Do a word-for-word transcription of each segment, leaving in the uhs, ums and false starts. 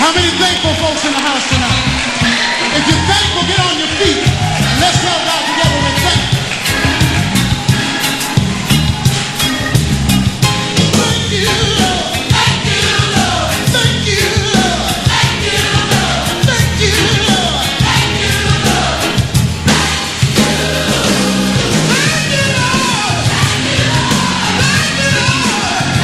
How many thankful folks in the house tonight? If you're thankful, get on your feet. Let's tell God together with thanks. Thank you, Lord. Thank you, Lord. Thank you, Lord. Thank you, Lord. Thank you, Lord. Thank you, Lord. Thank you, Lord. Thank you, Lord. Thank you, Lord.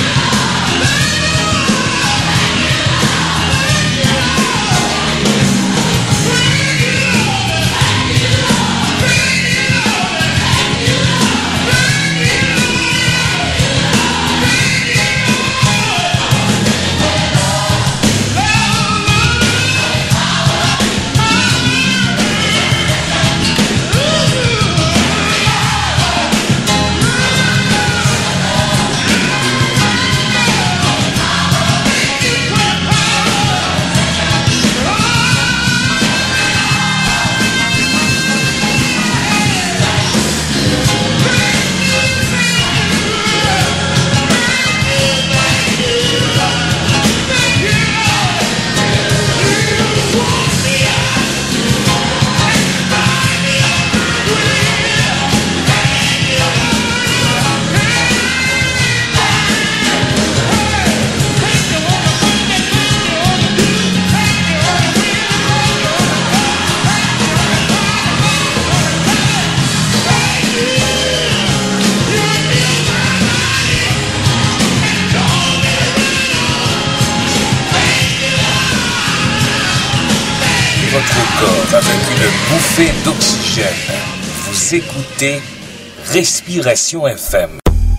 Votre corps avec une bouffée d'oxygène. Vous écoutez Respiration F M.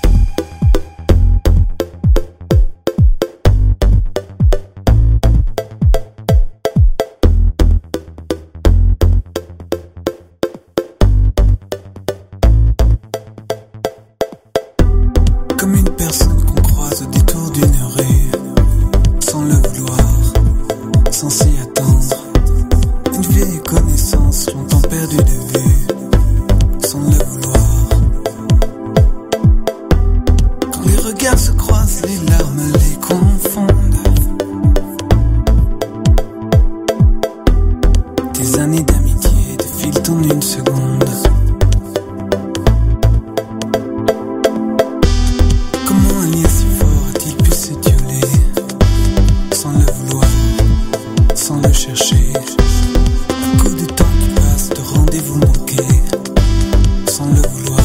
Comme une personne qu'on croise au détour d'une rue, sans le vouloir, sans s'y attendre. Une vieille connaissance longtemps perdue de vue, sans le vouloir. Quand les regards se croisent, les larmes les confondent. Des années d'amitié défilent en une seconde. Comment un lien si fort a-t-il pu s'étioler, sans le vouloir, sans le chercher? Coup de temps qui passe, de rendez-vous manqués, sans le vouloir.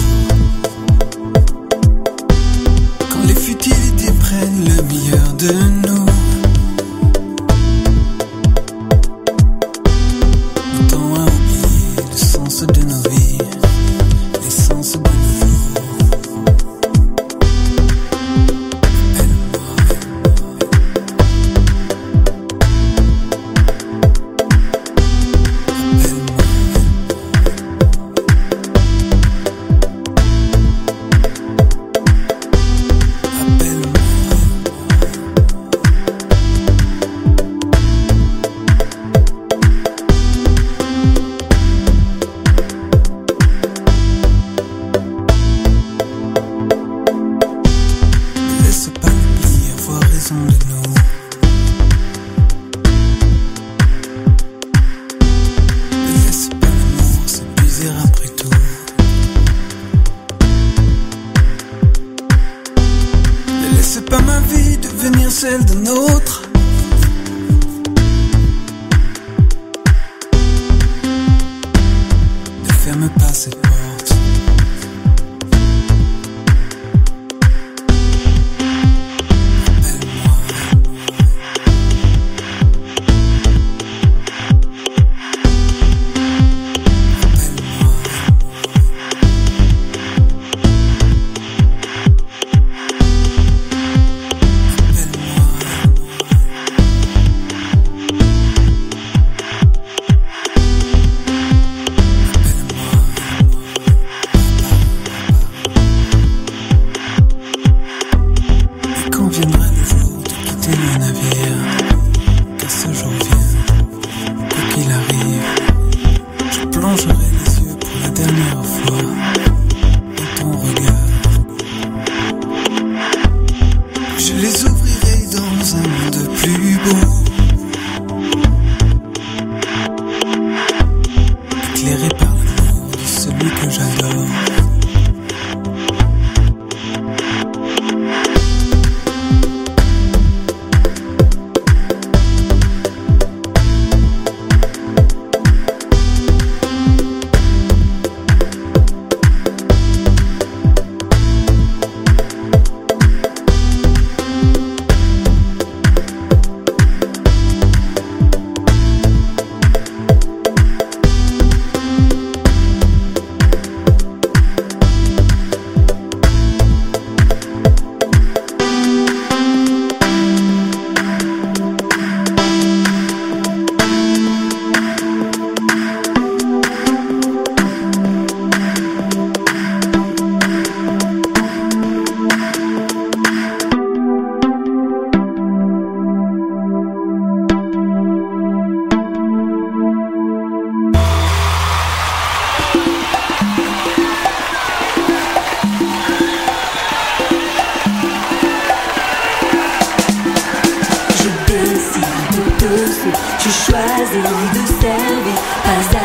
Quand les futilités prennent le meilleur de nous, on tend à oublier le sens de nos vies, l'essence de nos jours. Ne laisse pas l'oublier avoir raison de nous. Ne laisse pas l'amour s'épuiser après tout. Ne laisse pas ma vie devenir celle d'un autre. Ne ferme pas cette porte. Et quand viendra le jour de quitter le navire, que ce jour vienne, quoi qu'il arrive, je plongerai les yeux pour la dernière fois dans ton regard. Je les ouvrirai dans un monde plus beau. Tu choisis de servir, pas